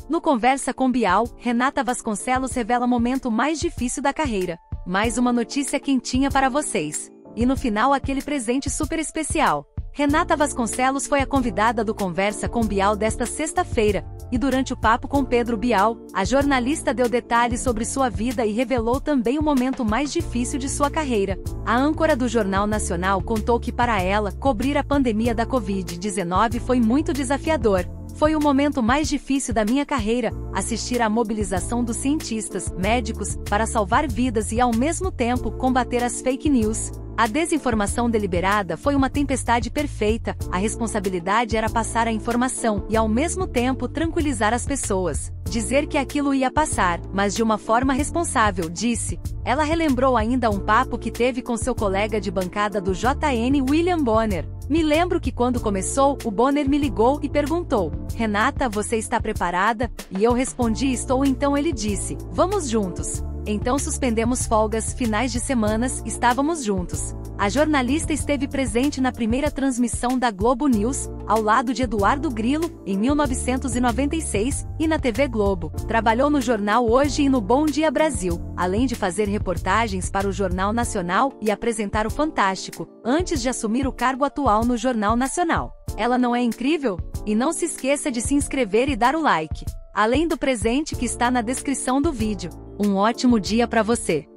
No Conversa com Bial, Renata Vasconcelos revela momento mais difícil da carreira. Mais uma notícia quentinha para vocês. E no final aquele presente super especial. Renata Vasconcelos foi a convidada do Conversa com Bial desta sexta-feira, e durante o papo com Pedro Bial, a jornalista deu detalhes sobre sua vida e revelou também o momento mais difícil de sua carreira. A âncora do Jornal Nacional contou que para ela, cobrir a pandemia da Covid-19 foi muito desafiador. Foi o momento mais difícil da minha carreira, assistir à mobilização dos cientistas, médicos, para salvar vidas e ao mesmo tempo combater as fake news. A desinformação deliberada foi uma tempestade perfeita, a responsabilidade era passar a informação e ao mesmo tempo tranquilizar as pessoas. Dizer que aquilo ia passar, mas de uma forma responsável, disse. Ela relembrou ainda um papo que teve com seu colega de bancada do JN, William Bonner. Me lembro que quando começou, o Bonner me ligou e perguntou: Renata, você está preparada? E eu respondi: estou. Então ele disse: vamos juntos. Então suspendemos folgas, finais de semanas, estávamos juntos. A jornalista esteve presente na primeira transmissão da Globo News, ao lado de Eduardo Grilo, em 1996, e na TV Globo. Trabalhou no Jornal Hoje e no Bom Dia Brasil, além de fazer reportagens para o Jornal Nacional e apresentar o Fantástico, antes de assumir o cargo atual no Jornal Nacional. Ela não é incrível? E não se esqueça de se inscrever e dar o like, além do presente que está na descrição do vídeo. Um ótimo dia para você!